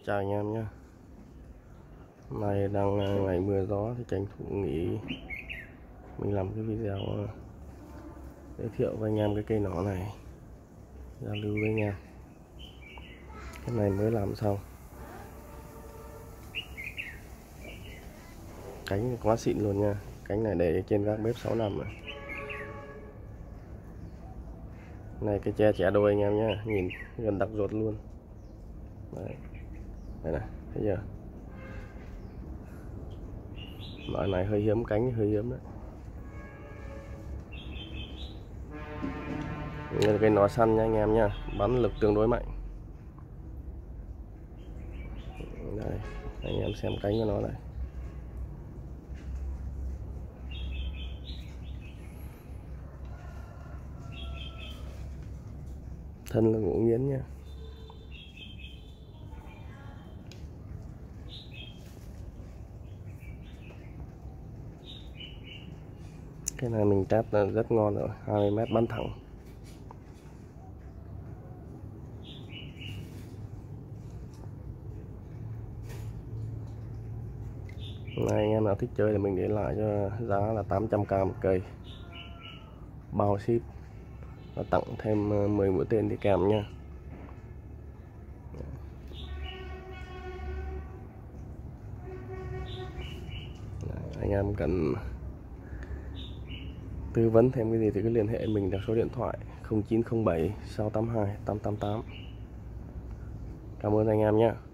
Chào anh em nhé. Hôm nay đang ngày mưa gió thì tranh thủ nghỉ mình làm cái video giới thiệu với anh em cái cây nỏ này, giao lưu với anh em. Cái này mới làm xong, cánh quá xịn luôn nha. Cánh này để trên các bếp 6 năm rồi. Này cái tre chẻ đôi anh em nhé, nhìn gần đặc ruột luôn. Đấy. Đây này, thấy chưa? Loại này hơi hiếm, cánh hơi hiếm đấy. Cây nỏ săn nha anh em nha, bắn lực tương đối mạnh. Đây, anh em xem cánh của nó này. Thân là gỗ nghiến nha. Cái này mình test là rất ngon rồi, 20 mét bắn thẳng. Này, anh em nào thích chơi thì mình để lại cho giá là 800k một cây, bao ship và tặng thêm 10 mũi tên đi kèm nha. Anh em cần tư vấn thêm cái gì thì cứ liên hệ mình theo số điện thoại 0907 682 888. Cảm ơn anh em nhé.